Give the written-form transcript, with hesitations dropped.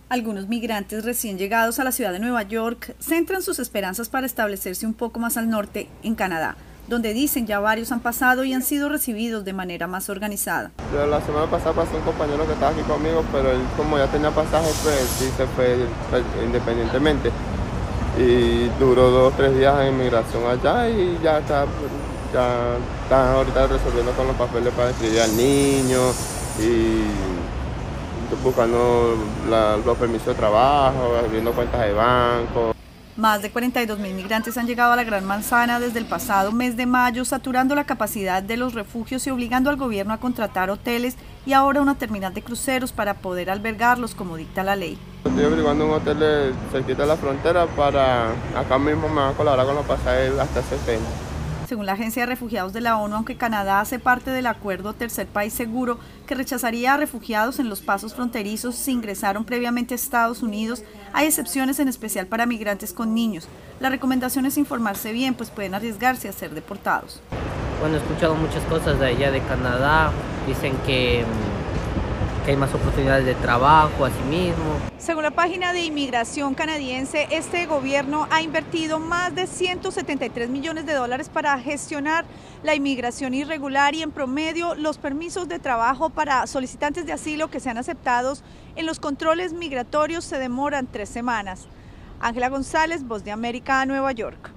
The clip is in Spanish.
Algunos migrantes recién llegados a la ciudad de Nueva York centran sus esperanzas para establecerse un poco más al norte, en Canadá, donde dicen ya varios han pasado y han sido recibidos de manera más organizada. La semana pasada pasó un compañero que estaba aquí conmigo, pero él como ya tenía pasaje, pues sí se fue independientemente. Y duró 2 o 3 días en inmigración allá y ya están ahorita resolviendo con los papeles para inscribir al niño y buscando los permisos de trabajo, abriendo cuentas de banco. Más de 42.000 migrantes han llegado a la Gran Manzana desde el pasado mes de mayo, saturando la capacidad de los refugios y obligando al gobierno a contratar hoteles y ahora una terminal de cruceros para poder albergarlos como dicta la ley. Estoy averiguando un hotel cerquita de la frontera para acá mismo me van a colaborar con los pasajes hasta septiembre. Según la Agencia de Refugiados de la ONU, aunque Canadá hace parte del acuerdo Tercer País Seguro, que rechazaría a refugiados en los pasos fronterizos si ingresaron previamente a Estados Unidos, hay excepciones en especial para migrantes con niños. La recomendación es informarse bien, pues pueden arriesgarse a ser deportados. Bueno, he escuchado muchas cosas de allá de Canadá, dicen que hay más oportunidades de trabajo, así mismo. Según la página de inmigración canadiense, este gobierno ha invertido más de 173 millones de dólares para gestionar la inmigración irregular y en promedio los permisos de trabajo para solicitantes de asilo que sean aceptados en los controles migratorios se demoran 3 semanas. Ángela González, Voz de América, Nueva York.